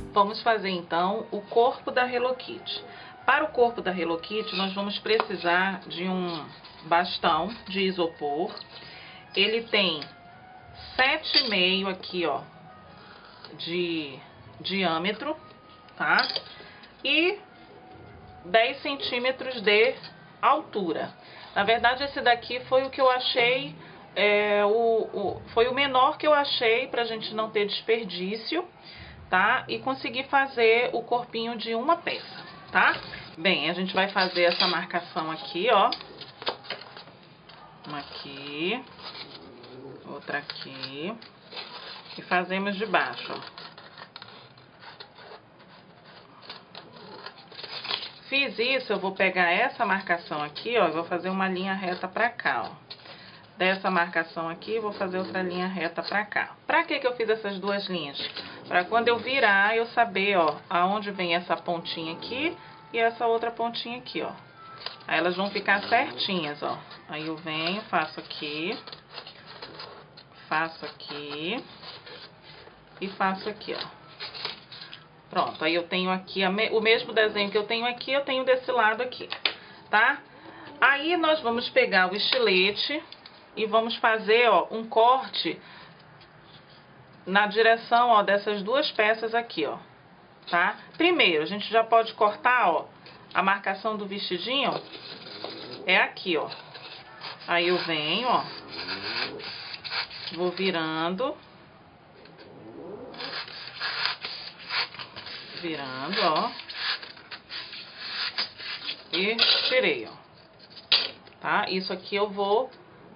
Vamos fazer então o corpo da Hello Kitty. Para o corpo da Hello Kitty, nós vamos precisar de um bastão de isopor. Ele tem 7,5 aqui, ó, de diâmetro, tá? E 10 centímetros de altura. Na verdade, esse daqui foi o que eu achei, foi o menor que eu achei pra gente não ter desperdício, tá? E conseguir fazer o corpinho de uma peça, tá? Bem, a gente vai fazer essa marcação aqui, ó. Uma aqui, outra aqui. E fazemos de baixo, ó. Fiz isso, eu vou pegar essa marcação aqui, ó, e vou fazer uma linha reta pra cá, ó. Dessa marcação aqui, vou fazer outra linha reta pra cá. Pra que eu fiz essas duas linhas? Pra quando eu virar, eu saber, ó, aonde vem essa pontinha aqui e essa outra pontinha aqui, ó. Aí elas vão ficar certinhas, ó. Aí eu venho, faço aqui e faço aqui, ó. Pronto, aí eu tenho aqui o mesmo desenho que eu tenho aqui, eu tenho desse lado aqui, tá? Aí nós vamos pegar o estilete e vamos fazer, ó, um corte na direção, ó, dessas duas peças aqui, ó, tá? Primeiro, a gente já pode cortar, ó, a marcação do vestidinho, ó, é aqui, ó. Aí eu venho, ó, vou virando, ó, e tirei, ó, tá? Isso aqui eu vou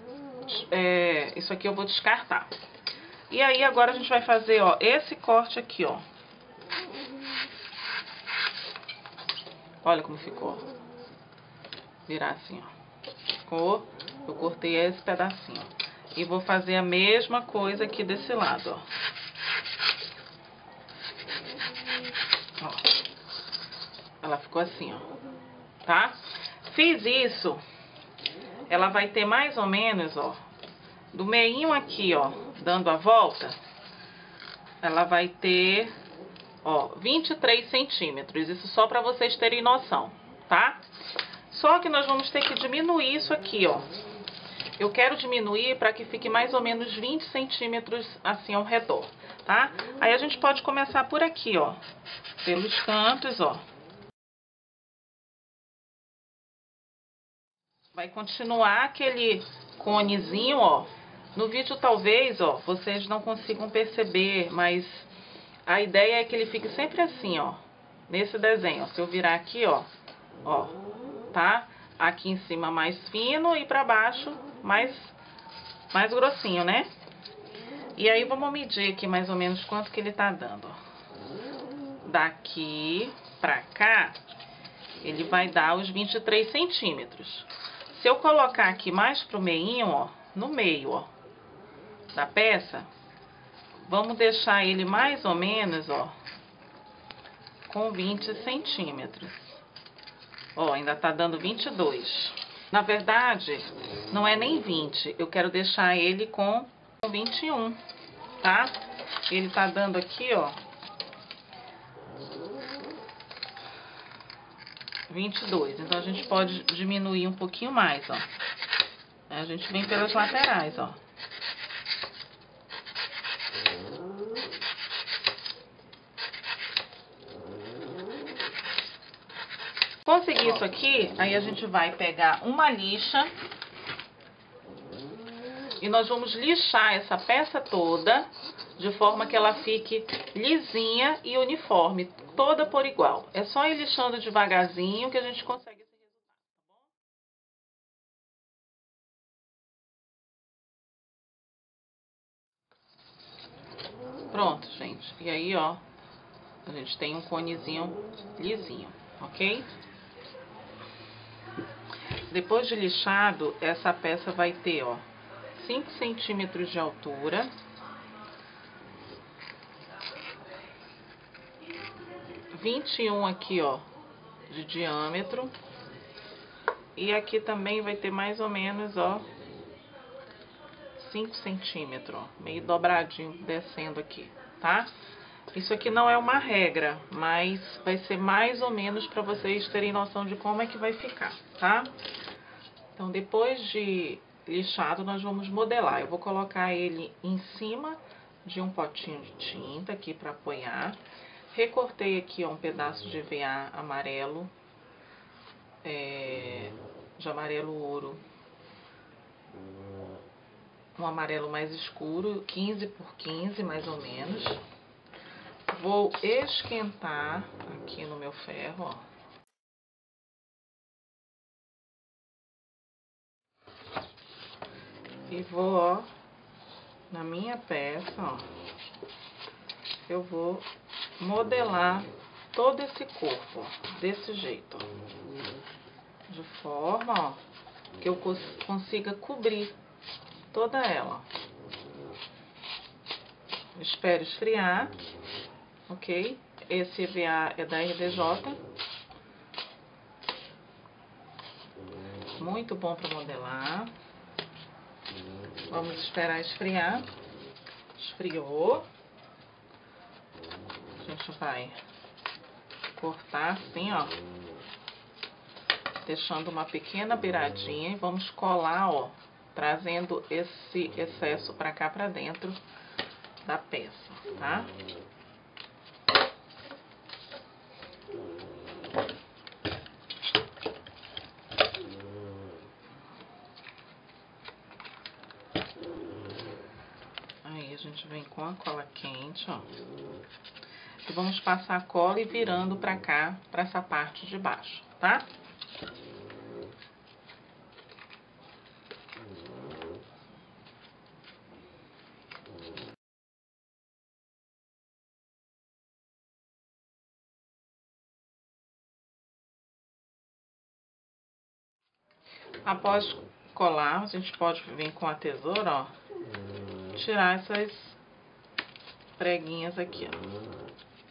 descartar. E aí agora a gente vai fazer, ó, esse corte aqui, ó. Olha como ficou. Virar assim, ó. Ficou, eu cortei esse pedacinho. E vou fazer a mesma coisa aqui desse lado, ó. Ela ficou assim, ó, tá? Fiz isso, ela vai ter mais ou menos, ó, do meinho aqui, ó, dando a volta, ela vai ter, ó, 23 centímetros. Isso só pra vocês terem noção, tá? Só que nós vamos ter que diminuir isso aqui, ó. Eu quero diminuir pra que fique mais ou menos 20 centímetros assim ao redor, tá? Aí a gente pode começar por aqui, ó, pelos cantos, ó. Vai continuar aquele conezinho, ó. No vídeo talvez, ó, vocês não consigam perceber, mas a ideia é que ele fique sempre assim, ó. Nesse desenho, ó. Se eu virar aqui, ó, tá? Aqui em cima mais fino e pra baixo mais grossinho, né? E aí vamos medir aqui mais ou menos quanto que ele tá dando, ó. Daqui pra cá, ele vai dar os 23 centímetros. Se eu colocar aqui mais pro meinho, ó, no meio, ó, da peça, vamos deixar ele mais ou menos, ó, com 20 centímetros. Ó, ainda tá dando 22. Na verdade, não é nem 20, eu quero deixar ele com 21, tá? Ele tá dando aqui, ó, 22. Então a gente pode diminuir um pouquinho mais, ó. A gente vem pelas laterais, ó. Conseguir isso aqui, aí a gente vai pegar uma lixa e nós vamos lixar essa peça toda de forma que ela fique lisinha e uniforme, toda por igual. É só ir lixando devagarzinho que a gente consegue esse resultado, tá bom? Pronto, gente. E aí, ó, a gente tem um conezinho lisinho, ok? Depois de lixado, essa peça vai ter, ó, 5 centímetros de altura. E 21 aqui, ó, de diâmetro. E aqui também vai ter mais ou menos, ó, 5 centímetros, ó, meio dobradinho descendo aqui, tá? Isso aqui não é uma regra, mas vai ser mais ou menos para vocês terem noção de como é que vai ficar, tá? Então, depois de lixado, nós vamos modelar. Eu vou colocar ele em cima de um potinho de tinta aqui para apoiar. Recortei aqui, ó, um pedaço de EVA amarelo, de amarelo ouro. Um amarelo mais escuro, 15 por 15 mais ou menos. Vou esquentar aqui no meu ferro, ó. E vou, ó, na minha peça, ó, eu vou modelar todo esse corpo, ó, desse jeito, ó. De forma, ó, que eu consiga cobrir toda ela. Espero esfriar, ok? Esse EVA é da RDJ. Muito bom para modelar. Vamos esperar esfriar. Esfriou. A gente vai cortar assim, ó. Deixando uma pequena beiradinha e vamos colar, ó. Trazendo esse excesso para cá, para dentro da peça, tá? Aí a gente vem com a cola quente, ó. E vamos passar a cola e virando pra cá, pra essa parte de baixo, tá? Após colar, a gente pode vir com a tesoura, ó, tirar essas preguinhas aqui, ó.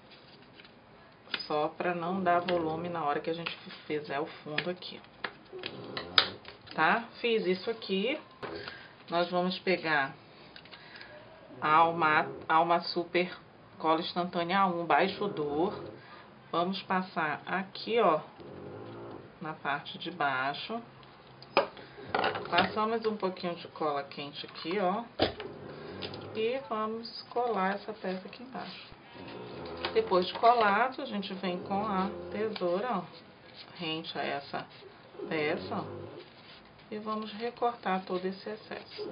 Só pra não dar volume na hora que a gente fizer o fundo aqui, tá? Fiz isso aqui. Nós vamos pegar a Alma Super Cola Instantânea 1 baixo odor. Vamos passar aqui, ó, na parte de baixo. Passamos um pouquinho de cola quente aqui, ó. E vamos colar essa peça aqui embaixo. Depois de colado, a gente vem com a tesoura, ó, rente a essa peça, ó, e vamos recortar todo esse excesso.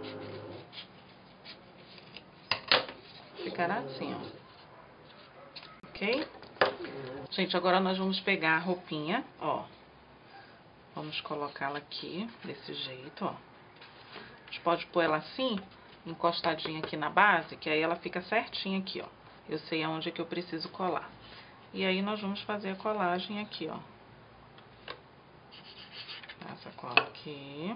Ficará assim, ó. Ok? Gente, agora nós vamos pegar a roupinha, ó. Vamos colocá-la aqui, desse jeito, ó. A gente pode pôr ela assim, encostadinha aqui na base, que aí ela fica certinha aqui, ó. Eu sei aonde é que eu preciso colar. E aí nós vamos fazer a colagem aqui, ó. Passa a cola aqui.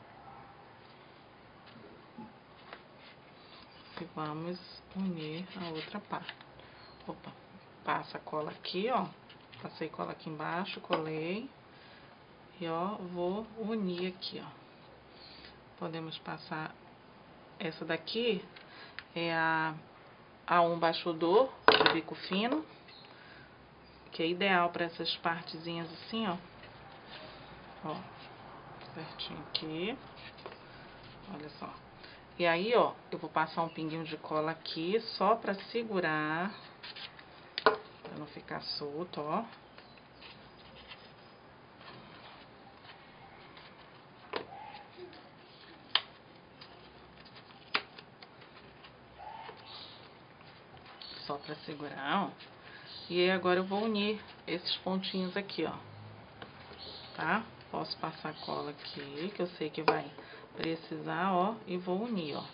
E vamos unir a outra parte. Opa, passa a cola aqui, ó. Passei cola aqui embaixo, colei. E, ó, vou unir aqui, ó. Podemos passar... Essa daqui é a A1 baixo odor, de bico fino. Que é ideal para essas partezinhas assim, ó. Ó, certinho aqui. Olha só. E aí, ó, eu vou passar um pinguinho de cola aqui, só pra segurar, pra não ficar solto, ó. Só pra segurar, ó. E aí agora eu vou unir esses pontinhos aqui, ó. Tá? Posso passar cola aqui, que eu sei que vai precisar, ó. E vou unir, ó.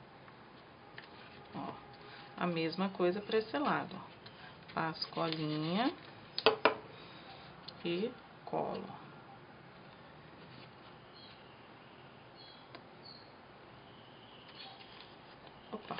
Ó. A mesma coisa pra esse lado, ó. Passo colinha e colo. Opa.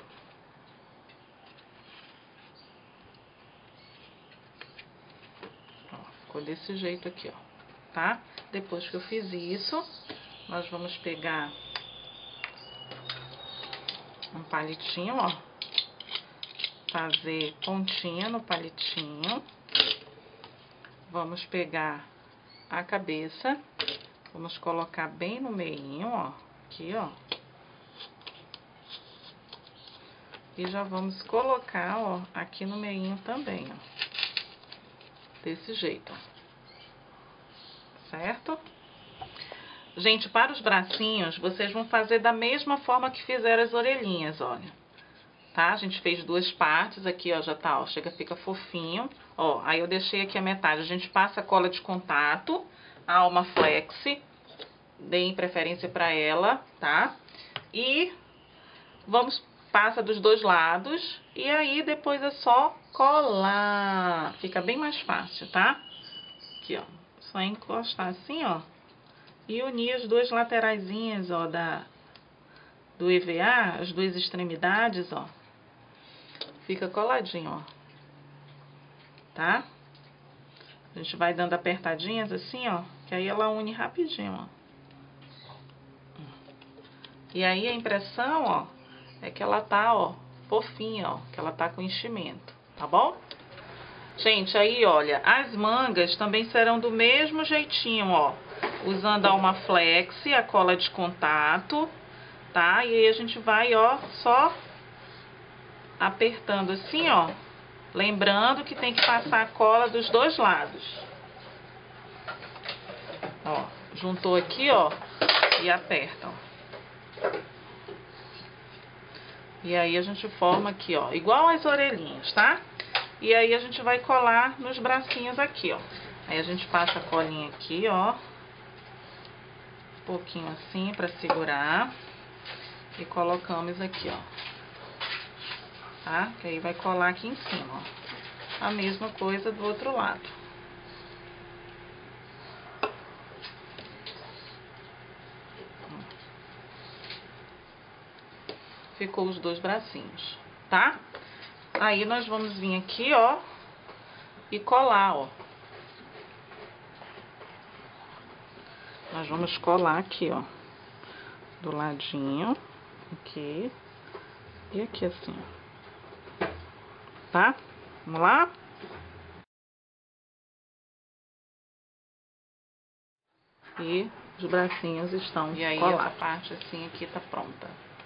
Ó, ficou desse jeito aqui, ó. Tá? Depois que eu fiz isso, nós vamos pegar um palitinho, ó. fazer pontinha no palitinho. Vamos pegar a cabeça, vamos colocar bem no meinho, ó, aqui, ó. E já vamos colocar, ó, aqui no meinho também, ó. Desse jeito, ó. Certo? Gente, para os bracinhos, vocês vão fazer da mesma forma que fizeram as orelhinhas, olha. Tá? A gente fez duas partes aqui, ó, já tá, ó, fica fofinho. Ó, aí eu deixei aqui a metade. A gente passa a cola de contato, a Alma Flex, deem preferência pra ela, tá? E passa dos dois lados, e aí depois é só colar. Fica bem mais fácil, tá? Aqui, ó, só encostar assim, ó, e unir as duas lateraisinhas, ó, do EVA, as duas extremidades, ó. Fica coladinho, ó. Tá? A gente vai dando apertadinhas assim, ó, que aí ela une rapidinho, ó. E aí a impressão, ó, é que ela tá, ó, fofinha, ó, que ela tá com enchimento, tá bom? Gente, aí, olha, as mangas também serão do mesmo jeitinho, ó, usando a Alma Flex, a cola de contato, tá? E aí a gente vai, ó, só apertando assim, ó, lembrando que tem que passar a cola dos dois lados. Ó, juntou aqui, ó, e aperta, ó. E aí a gente forma aqui, ó, igual as orelhinhas, tá? E aí a gente vai colar nos bracinhos aqui, ó. Aí a gente passa a colinha aqui, ó. Um pouquinho assim pra segurar. E colocamos aqui, ó. Tá? Que aí vai colar aqui em cima, ó. A mesma coisa do outro lado. Ficou os dois bracinhos, tá? Aí nós vamos vir aqui, ó, e colar, ó. Nós vamos colar aqui, ó, do ladinho, aqui, e aqui assim, ó. Tá? Vamos lá? E os bracinhos estão colados. E aí essa parte assim aqui tá pronta.